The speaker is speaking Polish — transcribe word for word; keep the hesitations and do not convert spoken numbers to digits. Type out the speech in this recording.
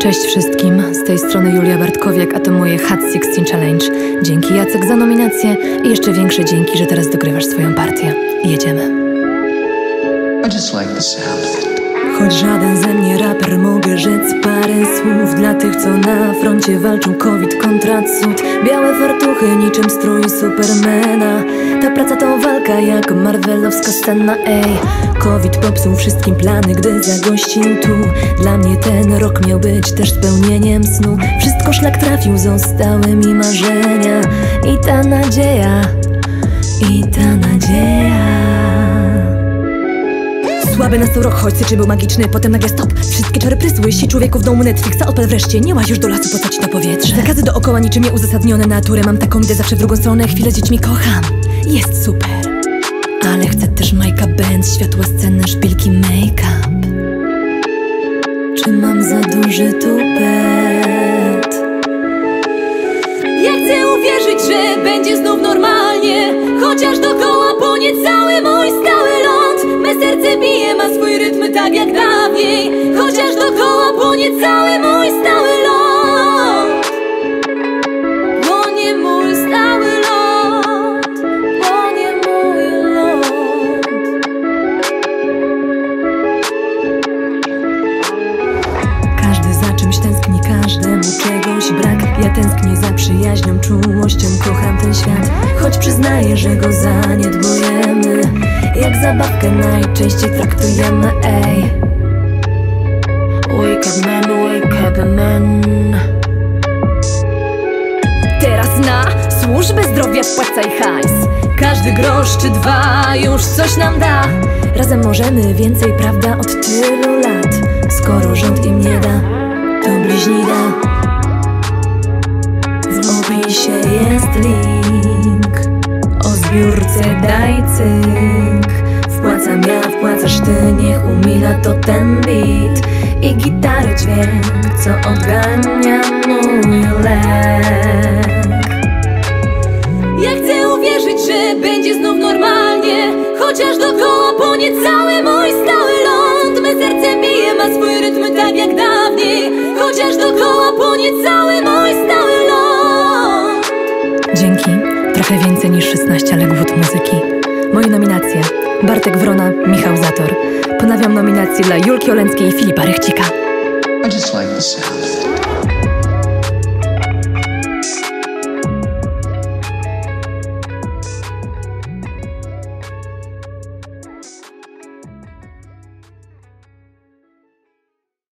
Cześć wszystkim, z tej strony Julia Bartkowiak, a to moje Hot sixteen Challenge. Dzięki Jacek za nominację i jeszcze większe dzięki, że teraz dogrywasz swoją partię. Jedziemy. I just like the sound of it. Choć żaden ze mnie raper, mogę rzec parę słów dla tych, co na froncie walczą COVID kontra cud. Białe fartuchy niczym strój Supermana. Ta praca to walka jak marvelowska scena. Ej, COVID popsuł wszystkim plany, gdy zagościł tu. Dla mnie ten rok miał być też spełnieniem snu. Wszystko szlak trafił, zostały mi marzenia. I ta nadzieja, i ta nadzieja. Słaby nas to rok, choć syczy był magiczny, potem nagle stop. Wszystkie czary prysły się, człowieku w domu Netflixa odpadł wreszcie. Nie łaź już do lasu, postaci to powietrze. Zakazy dookoła niczym nieuzasadnione naturę. Mam taką idę zawsze w drugą stronę, chwilę z dziećmi kocham. Jest super, ale chcę też Majka Benz, światła sceny, szpilki, make-up. Czy mam za duży tupet? Ja chcę uwierzyć, że będzie znów normalnie, chociaż dookoła płonie cały mój stały ląd. Me serce bije, ma swój rytm tak jak dawniej, chociaż dookoła płonie cały mój stały ląd. Płonie mój stały ląd, płonie mój ląd. Każdy za czymś tęskni, każdemu czegoś brak. Ja tęsknię za przyjaźnią, czułością, kocham ten świat. Choć przyznaję, że go zaniedbujemy, jak zabawkę najczęściej traktujemy, ej. Wake up man, wake up man. Teraz na służbę zdrowia wpłacaj hajs. Każdy grosz czy dwa już coś nam da. Razem możemy więcej, prawda, od tylu lat. Skoro rząd im nie da, to bliźni da. W opisie jest link o zbiórce daj cynk. Wpłacam ja, wpłacasz ty, niech umila to ten beat i gitary dźwięk, co odgania mój lek. Ja chcę uwierzyć, że będzie znów normalnie, chociaż dookoła płonie cały mój stały ląd. Me serce bije, ma swój rytm tak jak dawniej, chociaż dookoła płonie cały mój stały ląd. Dzięki, trochę więcej niż szesnaście, ale gwód muzyki. Moje nominacje: Bartek Wrona, Michał Zator. Ponawiam nominacje dla Julki Oleńskiej i Filipa Rychcika. I just like the sound of it.